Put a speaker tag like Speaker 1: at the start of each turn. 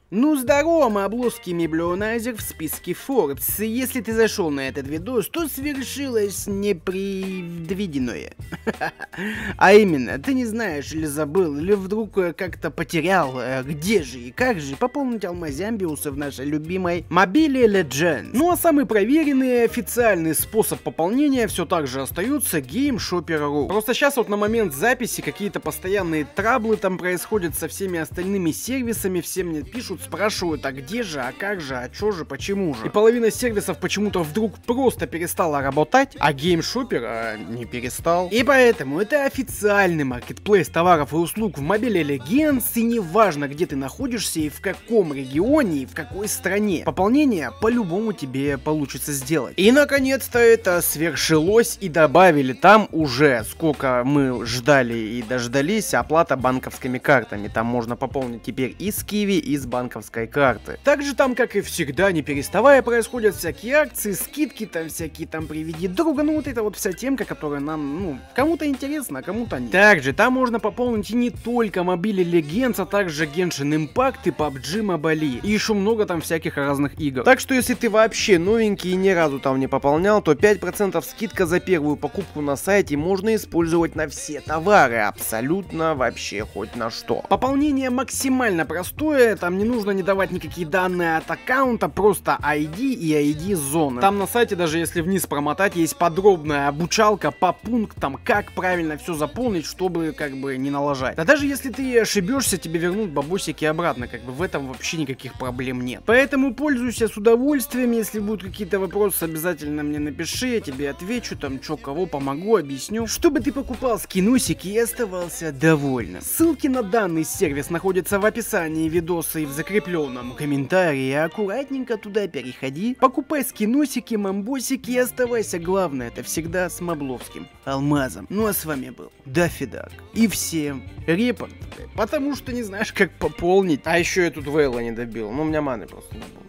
Speaker 1: Ну здорово, мобловский меблионайзер в списке Forbes. Если ты зашел на этот видос, то свершилось непредвиденное. А именно, ты не знаешь или забыл, или вдруг как-то потерял, где же и как же пополнить алмазиамбиусы в нашей любимой Mobile Legends. Ну а самый проверенный и официальный способ пополнения все так же остается GameShopper.ru. Просто сейчас вот на момент записи какие-то постоянные траблы там происходят со всеми остальными сервисами, все мне пишут, спрашивают, а где же, а как же, а чё же, почему же. И половина сервисов почему-то вдруг просто перестала работать, а GameShopper не перестал. И поэтому это официальный маркетплейс товаров и услуг в Mobile Legends, и неважно, где ты находишься и в каком регионе, и в какой стране. Пополнение по-любому тебе получится сделать. И наконец-то это свершилось, и добавили там уже, сколько мы ждали и дождались, оплата банковскими картами. Там можно пополнить теперь и с Киви, и с банковской карты. Также там, как и всегда, не переставая, происходят всякие акции, скидки, там всякие там приведи друга, ну вот это вот вся темка, которая нам, ну, кому-то интересна, а кому-то нет. Также там можно пополнить и не только Mobile Legends, а также Genshin Impact и PUBG Mobile. И еще много там всяких разных игр. Так что если ты вообще новенький и ни разу там не пополнял, то 5% скидка за первую покупку на сайте можно использовать на все товары, абсолютно вообще хоть на что. Пополнение максимально простое, там не нужно не давать никакие данные от аккаунта, просто ID и ID зоны. Там на сайте, даже если вниз промотать, есть подробная обучалка по пунктам, как правильно все заполнить, чтобы как бы не налажать. Да даже если ты ошибешься, тебе вернут бабосики обратно, как бы в этом вообще никаких проблем нет. Поэтому пользуйся с удовольствием, если будут какие-то вопросы, обязательно мне напиши, я тебе отвечу, там чё, кого помогу, объясню, чтобы ты покупал скинусики и оставался довольным. Ссылки на данный сервис находятся в описании видоса и в закрепленном комментарии, аккуратненько туда переходи, покупай скиносики, мамбосики и оставайся, главное, это всегда с мобловским алмазом. Ну а с вами был Даффидак. И всем репорт, потому что не знаешь, как пополнить. А еще я тут Вейла не добил, но у меня маны просто не было.